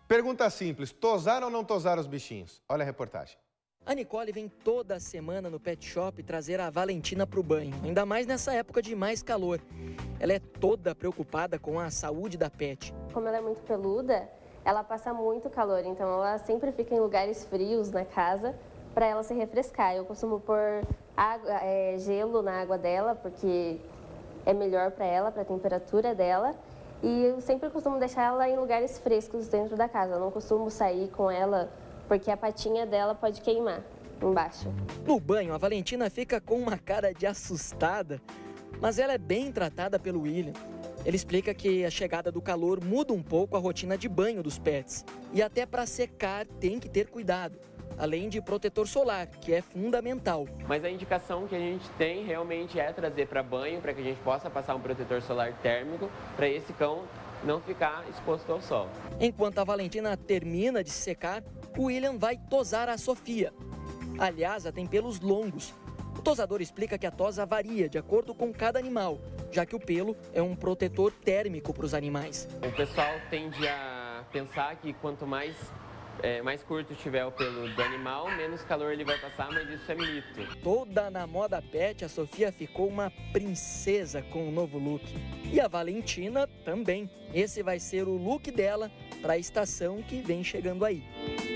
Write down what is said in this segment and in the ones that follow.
Pergunta simples, tosar ou não tosar os bichinhos? Olha a reportagem. A Nicole vem toda semana no pet shop trazer a Valentina para o banho, ainda mais nessa época de mais calor. Ela é toda preocupada com a saúde da pet. Como ela é muito peluda, ela passa muito calor, então ela sempre fica em lugares frios na casa para ela se refrescar. Eu costumo pôr gelo na água dela, porque é melhor para ela, para a temperatura dela. E eu sempre costumo deixar ela em lugares frescos dentro da casa. Eu não costumo sair com ela, porque a patinha dela pode queimar embaixo. No banho, a Valentina fica com uma cara de assustada, mas ela é bem tratada pelo William. Ele explica que a chegada do calor muda um pouco a rotina de banho dos pets. E até para secar tem que ter cuidado, além de protetor solar, que é fundamental. Mas a indicação que a gente tem realmente é trazer para banho, para que a gente possa passar um protetor solar térmico, para esse cão não ficar exposto ao sol. Enquanto a Valentina termina de se secar, o William vai tosar a Sofia. Aliás, ela tem pelos longos. O tosador explica que a tosa varia de acordo com cada animal, já que o pelo é um protetor térmico para os animais. O pessoal tende a pensar que quanto mais curto tiver o pelo do animal, menos calor ele vai passar, mas isso é mito. Toda na moda pet, a Sofia ficou uma princesa com o novo look. E a Valentina também. Esse vai ser o look dela para a estação que vem chegando aí.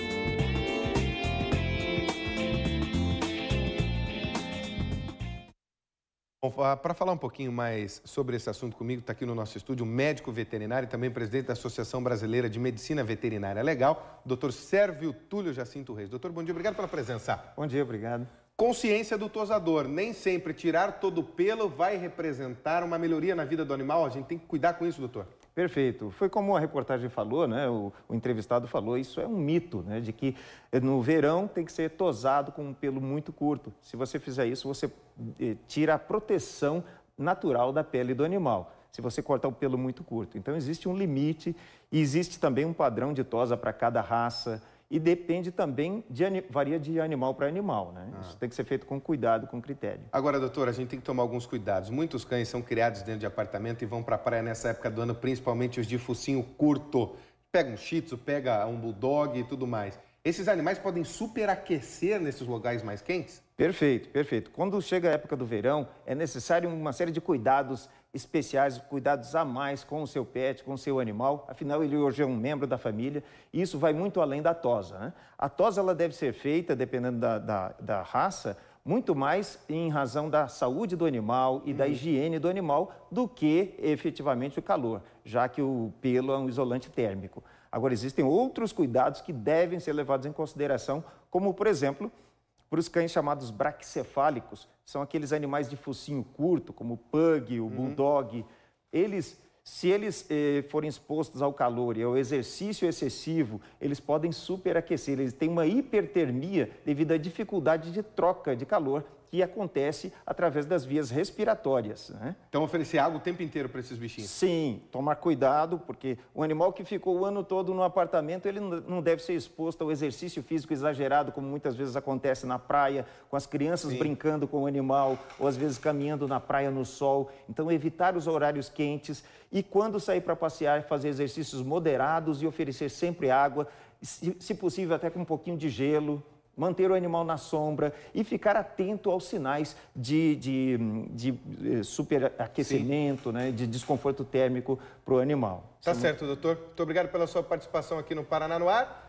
Para falar um pouquinho mais sobre esse assunto comigo, está aqui no nosso estúdio o médico veterinário e também presidente da Associação Brasileira de Medicina Veterinária Legal, o Dr. Sérvio Túlio Jacinto Reis. Doutor, bom dia, obrigado pela presença. Bom dia, obrigado. Consciência do tosador. Nem sempre tirar todo o pelo vai representar uma melhoria na vida do animal. A gente tem que cuidar com isso, doutor. Perfeito. Foi como a reportagem falou, né? O entrevistado falou, isso é um mito, né? De que no verão tem que ser tosado com um pelo muito curto. Se você fizer isso, você tira a proteção natural da pele do animal, se você cortar o pelo muito curto. Então existe um limite e existe também um padrão de tosa para cada raça. E depende também, varia de animal para animal, né? Isso tem que ser feito com cuidado, com critério. Agora, doutor, a gente tem que tomar alguns cuidados. Muitos cães são criados dentro de apartamento e vão para a praia nessa época do ano, principalmente os de focinho curto. Pega um shih tzu, pega um bulldog e tudo mais. Esses animais podem superaquecer nesses locais mais quentes? Perfeito, perfeito. Quando chega a época do verão, é necessário uma série de cuidados especiais, cuidados a mais com o seu pet, com o seu animal. Afinal, ele hoje é um membro da família e isso vai muito além da tosa, né? A tosa ela deve ser feita, dependendo da raça, muito mais em razão da saúde do animal e da higiene do animal do que efetivamente o calor, já que o pelo é um isolante térmico. Agora, existem outros cuidados que devem ser levados em consideração, como, por exemplo, para os cães chamados braquicefálicos, são aqueles animais de focinho curto, como o pug, o bulldog. Se eles forem expostos ao calor e ao exercício excessivo, eles podem superaquecer, eles têm uma hipertermia devido à dificuldade de troca de calor que acontece através das vias respiratórias, né? Então oferecer água o tempo inteiro para esses bichinhos? Sim, tomar cuidado, porque o animal que ficou o ano todo no apartamento, ele não deve ser exposto ao exercício físico exagerado, como muitas vezes acontece na praia, com as crianças brincando com o animal, ou às vezes caminhando na praia no sol. Então evitar os horários quentes e quando sair para passear, fazer exercícios moderados e oferecer sempre água, se possível até com um pouquinho de gelo. Manter o animal na sombra e ficar atento aos sinais de superaquecimento, né, de desconforto térmico para o animal. Tá certo, doutor. Muito obrigado pela sua participação aqui no Paraná no Ar.